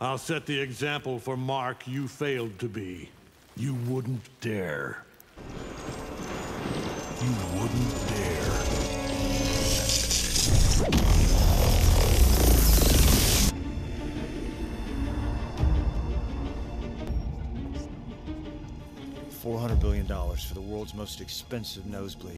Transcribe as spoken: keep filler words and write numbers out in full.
I'll set the example for Mark you failed to be. You wouldn't dare. You wouldn't dare. four hundred billion dollars for the world's most expensive nosebleed.